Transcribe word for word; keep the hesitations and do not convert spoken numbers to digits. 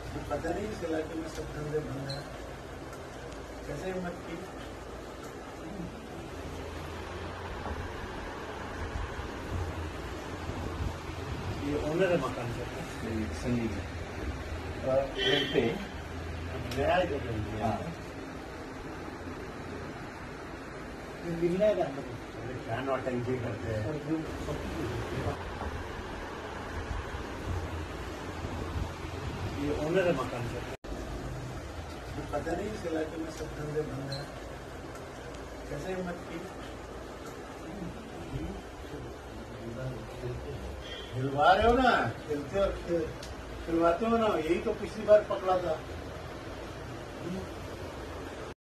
पता नहीं इस इलाके में सब धंधे बंद है, कैसे हिम्मत की। ये ओनर है मकान का, सनी रेंट पे नया ही जगह है। हाँ मिलना है क्या नौटंकी करते हैं। ये ओनर है मकान का, पता नहीं इस इलाके में सब धंधे बंद है, कैसे हिम्मत की। हिलवा रहे हो ना, खेलते और खिलवाते हो ना, यही तो पिछली बार पकड़ा था।